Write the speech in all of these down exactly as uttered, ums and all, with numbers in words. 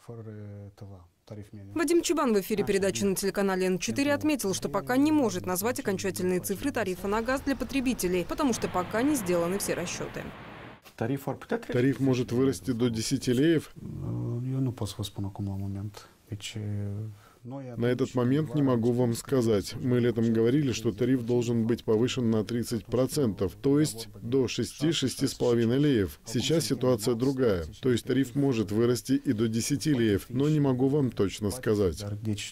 Вадим Чубан в эфире передачи на телеканале Эн четыре отметил, что пока не может назвать окончательные цифры тарифа на газ для потребителей, потому что пока не сделаны все расчеты. Тариф может вырасти до десяти леев? На этот момент не могу вам сказать. Мы летом говорили, что тариф должен быть повышен на тридцать процентов, то есть до шести-шести с половиной леев. Сейчас ситуация другая, то есть тариф может вырасти и до десяти леев, но не могу вам точно сказать.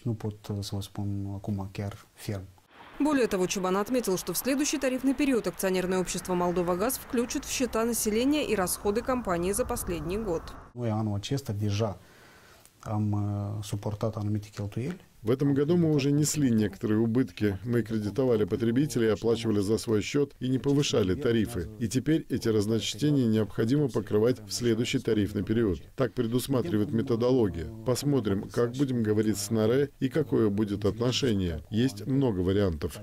Более того, Чубан отметил, что в следующий тарифный период акционерное общество «Молдова-Газ» включит в счета населения и расходы компании за последний год. В этом году мы уже несли некоторые убытки. Мы кредитовали потребителей, оплачивали за свой счет и не повышали тарифы. И теперь эти разночтения необходимо покрывать в следующий тарифный период. Так предусматривает методология. Посмотрим, как будем говорить с НАРЭ и какое будет отношение. Есть много вариантов.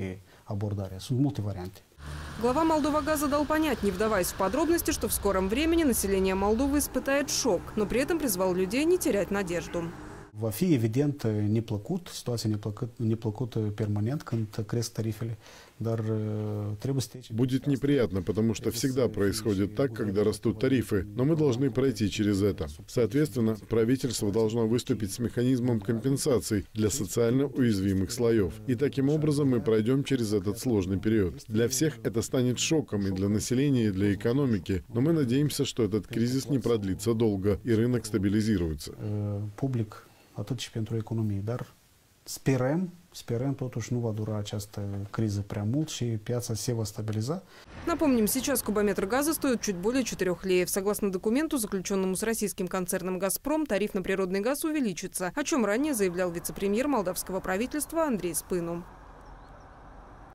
Глава «Молдова-Газа» дал понять, не вдаваясь в подробности, что в скором времени население Молдовы испытает шок, но при этом призвал людей не терять надежду. Va fi evident neplăcut, situația neplăcută permanent când cresc tarifele, dar trebuie să trece. Будет неприятно, потому что всегда происходит так, когда растут тарифы, но мы должны пройти через это. Соответственно, правительство должно выступить с механизмом компенсаций для социально уязвимых слоев. И таким образом мы пройдем через этот сложный период. Для всех это станет шоком и для населения, и для экономики, но мы надеемся, что этот кризис не продлится долго и рынок стабилизируется. Public atât și pentru economie, dar sperăm, sperăm totuși nu va dura această criză prea mult și piața se va stabiliza. Напомним, сейчас кубометр газа стоит чуть более четырёх леев. Согласно документу, заключенному с российским концерном «Газпром», тариф на природный газ увеличится, о чем ранее заявлял вице-премьер молдавского правительства Андрей Спыну.